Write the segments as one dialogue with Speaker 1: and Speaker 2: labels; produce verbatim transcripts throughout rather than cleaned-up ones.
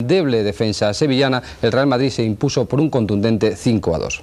Speaker 1: endeble defensa sevillana, el Real Madrid se impuso por un contundente cinco a dos.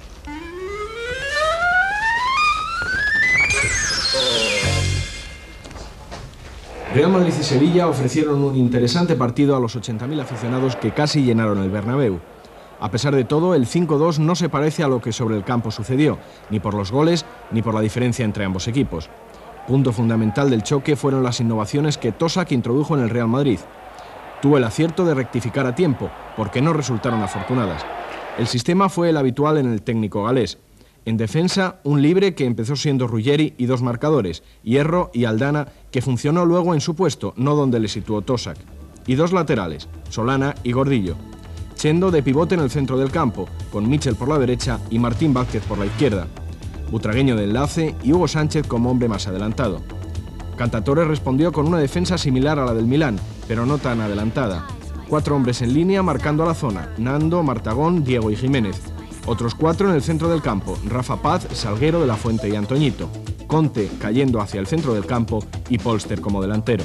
Speaker 2: Real Madrid y Sevilla ofrecieron un interesante partido a los ochenta mil aficionados que casi llenaron el Bernabéu. A pesar de todo, el cinco dos no se parece a lo que sobre el campo sucedió, ni por los goles ni por la diferencia entre ambos equipos. Punto fundamental del choque fueron las innovaciones que Tosak introdujo en el Real Madrid. Tuvo el acierto de rectificar a tiempo, porque no resultaron afortunadas. El sistema fue el habitual en el técnico galés. En defensa, un libre que empezó siendo Ruggeri y dos marcadores, Hierro y Aldana, que funcionó luego en su puesto, no donde le situó Tosak. Y dos laterales, Solana y Gordillo. Chendo de pivote en el centro del campo, con Mitchell por la derecha y Martín Vázquez por la izquierda. Butragueño de enlace y Hugo Sánchez como hombre más adelantado. Cantatore respondió con una defensa similar a la del Milán, pero no tan adelantada. Cuatro hombres en línea marcando a la zona, Nando, Martagón, Diego y Jiménez. Otros cuatro en el centro del campo, Rafa Paz, Salguero, De la Fuente y Antoñito. Conte cayendo hacia el centro del campo y Polster como delantero.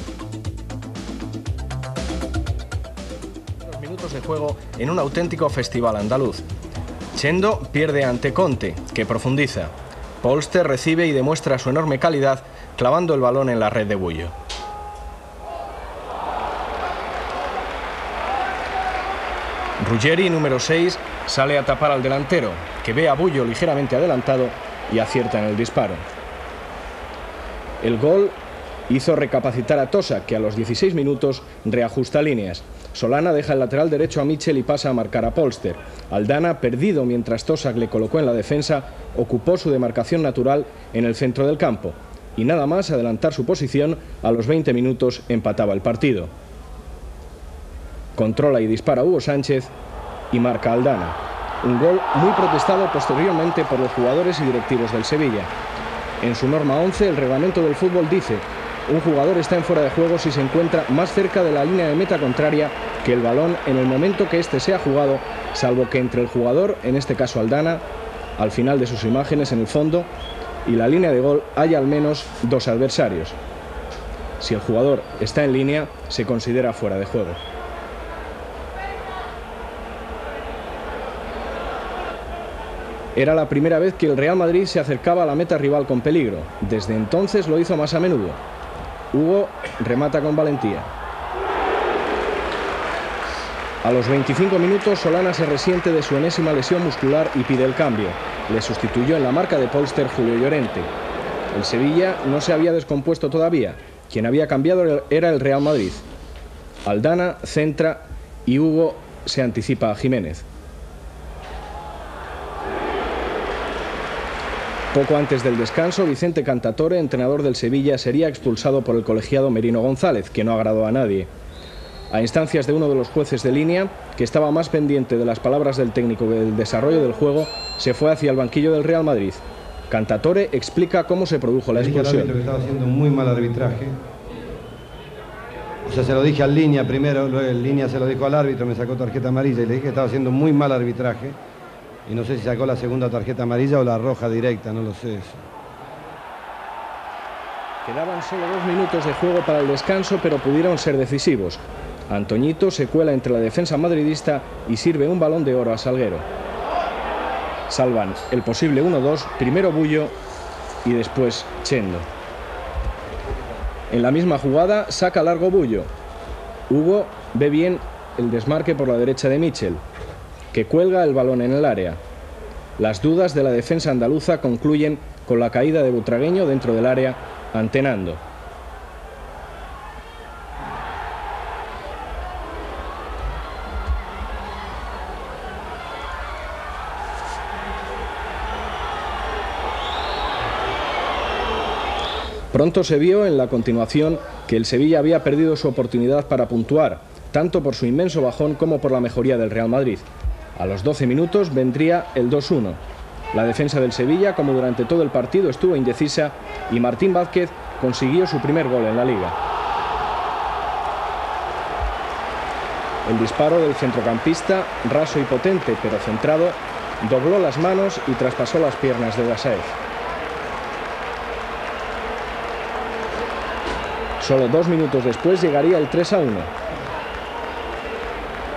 Speaker 2: Dos minutos de juego en un auténtico festival andaluz. Chendo pierde ante Conte, que profundiza. Polster recibe y demuestra su enorme calidad clavando el balón en la red de Bullo. Ruggeri, número seis, sale a tapar al delantero, que ve a Bullo ligeramente adelantado y acierta en el disparo. El gol hizo recapacitar a Tosak, que a los dieciséis minutos reajusta líneas. Solana deja el lateral derecho a Mitchell y pasa a marcar a Polster. Aldana, perdido mientras Tosak le colocó en la defensa, ocupó su demarcación natural en el centro del campo. Y nada más adelantar su posición, a los veinte minutos empataba el partido. Controla y dispara Hugo Sánchez y marca Aldana. Un gol muy protestado posteriormente por los jugadores y directivos del Sevilla. En su norma once, el reglamento del fútbol dice: un jugador está en fuera de juego si se encuentra más cerca de la línea de meta contraria que el balón en el momento que éste sea jugado, salvo que entre el jugador, en este caso Aldana, al final de sus imágenes en el fondo, y la línea de gol haya al menos dos adversarios. Si el jugador está en línea, se considera fuera de juego. Era la primera vez que el Real Madrid se acercaba a la meta rival con peligro. Desde entonces lo hizo más a menudo. Hugo remata con valentía. A los veinticinco minutos, Solana se resiente de su enésima lesión muscular y pide el cambio. Le sustituyó en la marca de Polster Julio Llorente. El Sevilla no se había descompuesto todavía. Quien había cambiado era el Real Madrid. Aldana centra y Hugo se anticipa a Jiménez. Poco antes del descanso, Vicente Cantatore, entrenador del Sevilla, sería expulsado por el colegiado Merino González, que no agradó a nadie. A instancias de uno de los jueces de línea, que estaba más pendiente de las palabras del técnico que del desarrollo del juego, se fue hacia el banquillo del Real Madrid. Cantatore explica cómo se produjo la expulsión.
Speaker 3: Le dije al árbitro que estaba haciendo un muy mal arbitraje. O sea, se lo dije al línea primero, luego el línea se lo dijo al árbitro, me sacó tarjeta amarilla y le dije que estaba haciendo muy mal arbitraje. Y no sé si sacó la segunda tarjeta amarilla o la roja directa, no lo sé eso.
Speaker 2: Quedaban solo dos minutos de juego para el descanso, pero pudieron ser decisivos. Antoñito se cuela entre la defensa madridista y sirve un balón de oro a Salguero. Salvan el posible uno dos, primero Bullo y después Chendo. En la misma jugada saca largo Bullo. Hugo ve bien el desmarque por la derecha de Mitchell, que cuelga el balón en el área. Las dudas de la defensa andaluza concluyen con la caída de Butragueño dentro del área ante Nando. Pronto se vio en la continuación que el Sevilla había perdido su oportunidad para puntuar, tanto por su inmenso bajón como por la mejoría del Real Madrid. A los doce minutos vendría el dos uno. La defensa del Sevilla, como durante todo el partido, estuvo indecisa y Martín Vázquez consiguió su primer gol en la Liga. El disparo del centrocampista, raso y potente pero centrado, dobló las manos y traspasó las piernas de Dasaez. Solo dos minutos después llegaría el tres a uno.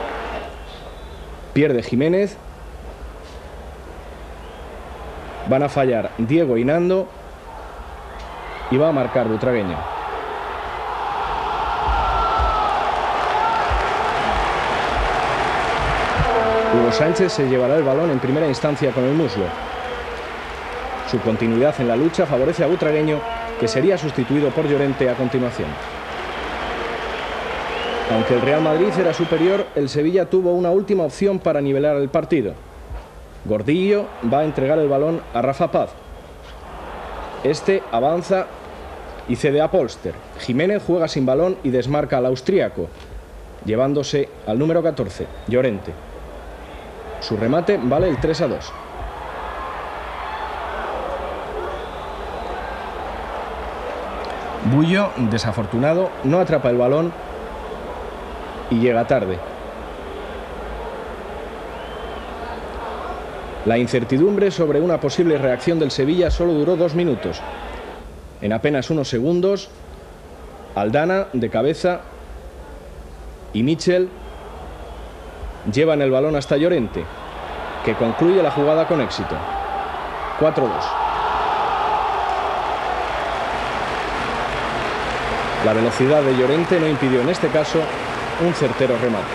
Speaker 2: Pierde Jiménez. Van a fallar Diego y Nando. Y va a marcar Butragueño. Hugo Sánchez se llevará el balón en primera instancia con el muslo. Su continuidad en la lucha favorece a Butragueño, que sería sustituido por Llorente a continuación. Aunque el Real Madrid era superior, el Sevilla tuvo una última opción para nivelar el partido. Gordillo va a entregar el balón a Rafa Paz. Este avanza y cede a Polster. Jiménez juega sin balón y desmarca al austríaco, llevándose al número catorce, Llorente. Su remate vale el tres a dos. Bullo, desafortunado, no atrapa el balón y llega tarde. La incertidumbre sobre una posible reacción del Sevilla solo duró dos minutos. En apenas unos segundos, Aldana de cabeza y Michel llevan el balón hasta Llorente, que concluye la jugada con éxito. cuatro dos. La velocidad de Llorente no impidió en este caso un certero remate.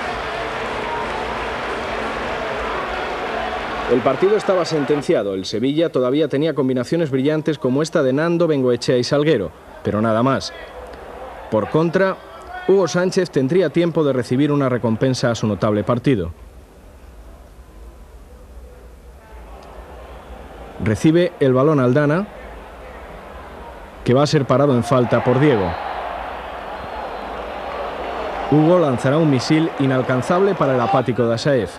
Speaker 2: El partido estaba sentenciado. El Sevilla todavía tenía combinaciones brillantes como esta de Nando, Bengoechea y Salguero, pero nada más. Por contra, Hugo Sánchez tendría tiempo de recibir una recompensa a su notable partido. Recibe el balón Aldana, que va a ser parado en falta por Diego. Hugo lanzará un misil inalcanzable para el apático de Asaev.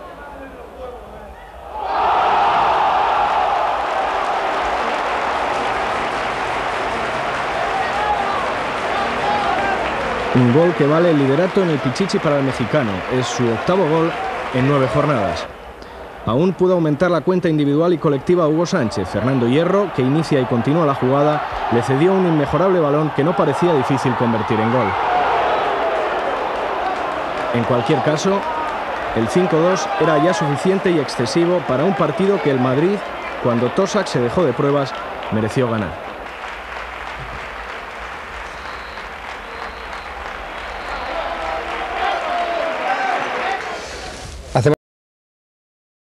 Speaker 2: Un gol que vale el liderato en el Pichichi para el mexicano. Es su octavo gol en nueve jornadas. Aún pudo aumentar la cuenta individual y colectiva a Hugo Sánchez. Fernando Hierro, que inicia y continúa la jugada, le cedió un inmejorable balón que no parecía difícil convertir en gol. En cualquier caso, el cinco dos era ya suficiente y excesivo para un partido que el Madrid, cuando Tosak se dejó de pruebas, mereció ganar.